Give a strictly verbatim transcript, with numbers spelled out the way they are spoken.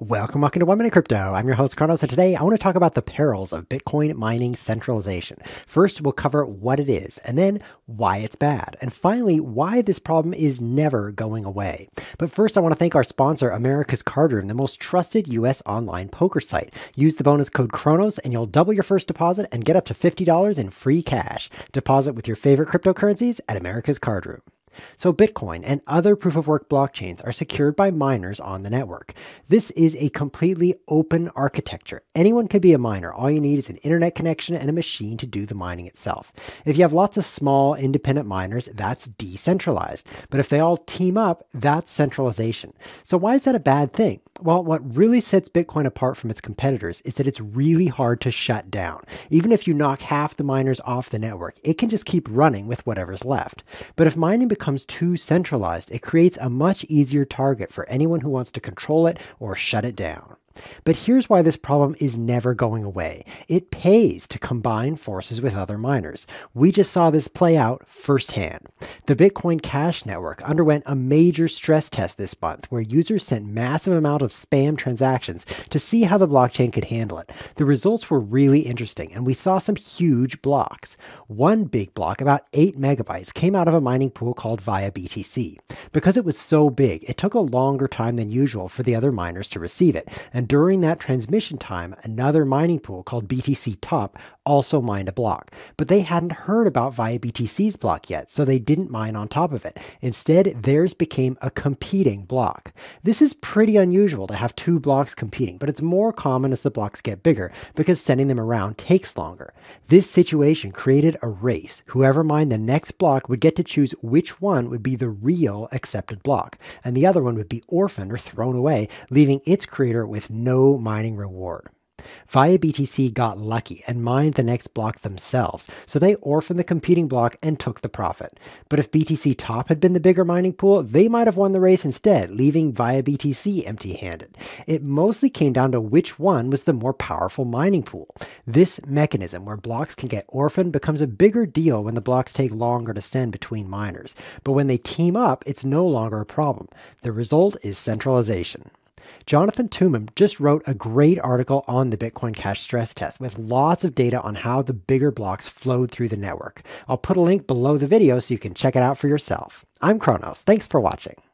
Welcome, welcome to One Minute Crypto. I'm your host, Chronos, and today I want to talk about the perils of Bitcoin mining centralization. First, we'll cover what it is, and then why it's bad, and finally, why this problem is never going away. But first, I want to thank our sponsor, America's Card Room, the most trusted U S online poker site. Use the bonus code Chronos, and you'll double your first deposit and get up to fifty dollars in free cash. Deposit with your favorite cryptocurrencies at America's Card Room. So Bitcoin and other proof-of-work blockchains are secured by miners on the network. This is a completely open architecture. Anyone can be a miner. All you need is an internet connection and a machine to do the mining itself. If you have lots of small independent miners, that's decentralized. But if they all team up, that's centralization. So why is that a bad thing? Well, what really sets Bitcoin apart from its competitors is that it's really hard to shut down. Even if you knock half the miners off the network, it can just keep running with whatever's left. But if mining becomes too centralized, it creates a much easier target for anyone who wants to control it or shut it down. But here's why this problem is never going away. It pays to combine forces with other miners. We just saw this play out firsthand. The Bitcoin Cash network underwent a major stress test this month where users sent massive amount of spam transactions to see how the blockchain could handle it. The results were really interesting, and we saw some huge blocks. One big block, about eight megabytes, came out of a mining pool called Via B T C. Because it was so big, it took a longer time than usual for the other miners to receive it, and during that transmission time, another mining pool called B T C Top also mined a block. But they hadn't heard about Via B T C's block yet, so they didn't mine on top of it. Instead, theirs became a competing block. This is pretty unusual to have two blocks competing, but it's more common as the blocks get bigger because sending them around takes longer. This situation created a race. Whoever mined the next block would get to choose which one would be the real accepted block, and the other one would be orphaned or thrown away, leaving its creator with no mining reward. Via B T C got lucky and mined the next block themselves, so they orphaned the competing block and took the profit. But if B T C Top had been the bigger mining pool, they might have won the race instead, leaving Via B T C empty-handed. It mostly came down to which one was the more powerful mining pool. This mechanism where blocks can get orphaned becomes a bigger deal when the blocks take longer to send between miners. But when they team up, it's no longer a problem. The result is centralization. Jonathan Tumam just wrote a great article on the Bitcoin Cash stress test with lots of data on how the bigger blocks flowed through the network. I'll put a link below the video so you can check it out for yourself. I'm Chronos. Thanks for watching.